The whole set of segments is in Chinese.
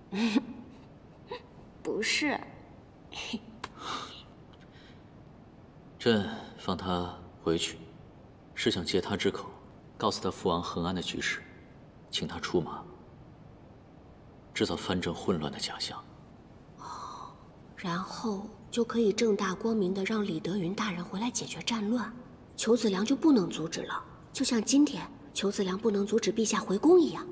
不是。 朕放他回去，是想借他之口，告诉他父王横安的局势，请他出马，制造藩镇混乱的假象。 哦，然后就可以正大光明的让李德云大人回来解决战乱，裘子良就不能阻止了，就像今天裘子良不能阻止陛下回宫一样。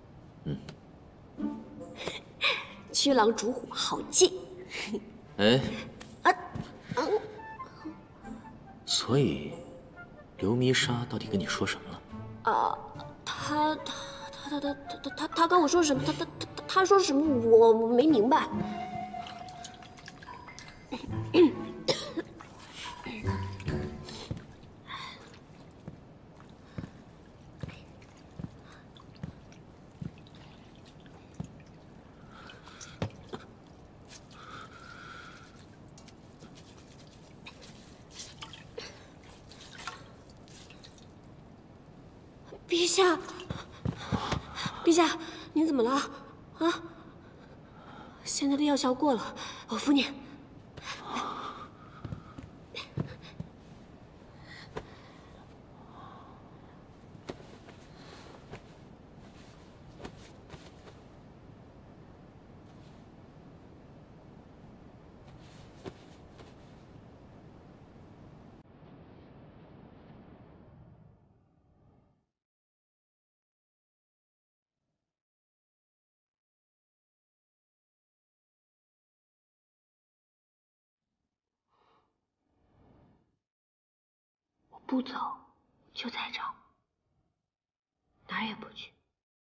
驱狼逐虎，好计。 哎，所以刘弥沙到底跟你说什么了？ 他跟我说什么？他说什么？我没明白。陛下，陛下，您怎么了？啊？现在的药效过了，我扶您。不走，就在这儿，哪儿也不去。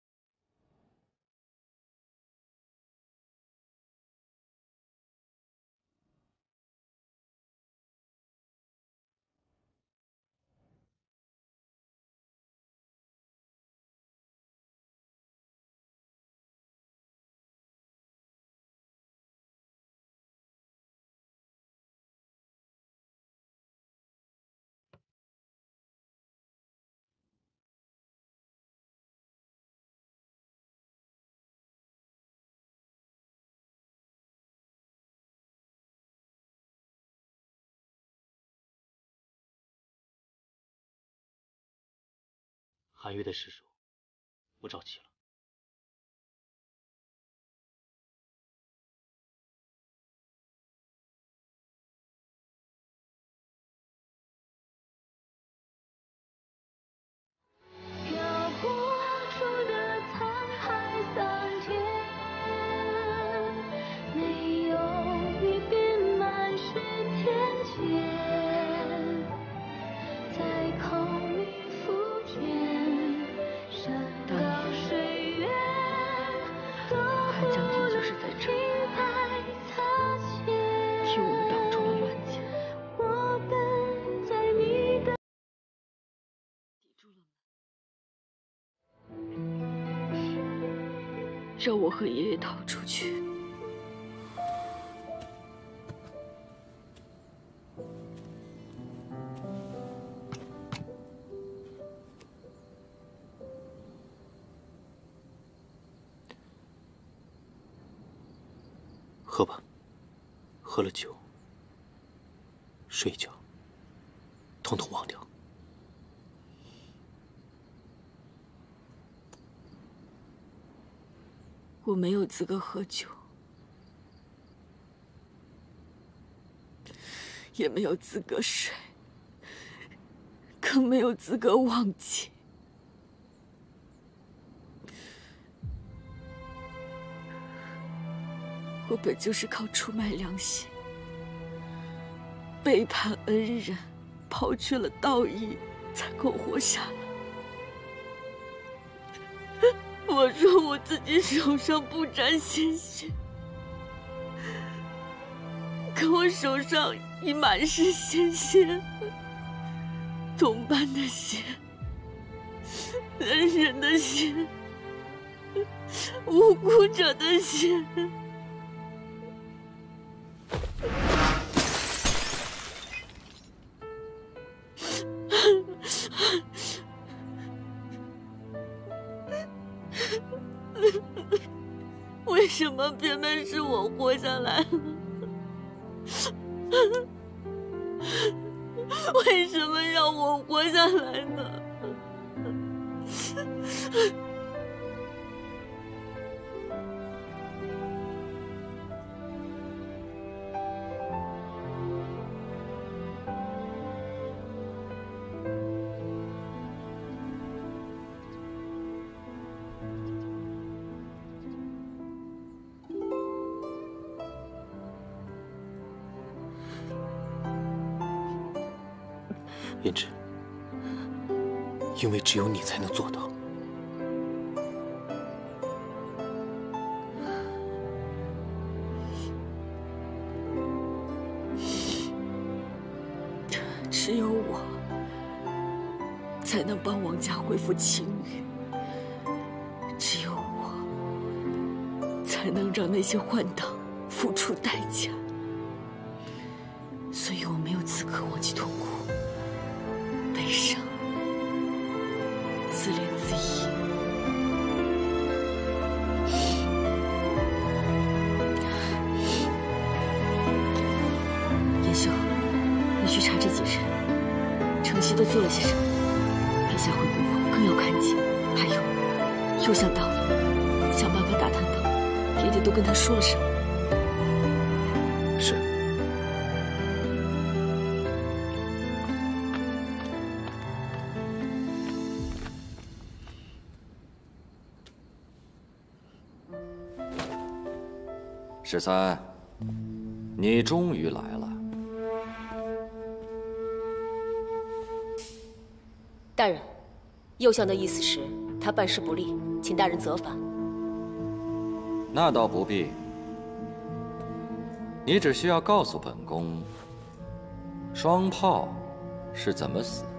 韩愈的尸首不着急了。 让我和爷爷逃出去。 喝吧，喝了酒，睡一觉，统统忘掉。 我没有资格喝酒，也没有资格睡，更没有资格忘记。我本就是靠出卖良心、背叛恩人、抛却了道义，才够活下来。我说我自己手上不沾鲜血，可我手上已满是鲜血，同伴的血，恩人的血，无辜者的血。我为什么偏偏是我活下来了？为什么要我活下来呢？ 胭脂，因为只有你才能做到。 只有我才能帮王家恢复清誉，只有我才能让那些换党付出代价。所以我没有资格忘记痛苦、悲伤、自怜自艾。严修，你去查这几人，城西都做了些什么？陛下回宫后更要看紧。还有，又想道理，想办法打探到爹爹都跟他说了什么。 是。 13，你终于来了。 大人，右相的意思是，他办事不力，请大人责罚。 那倒不必，你只需要告诉本宫，双炮是怎么死的。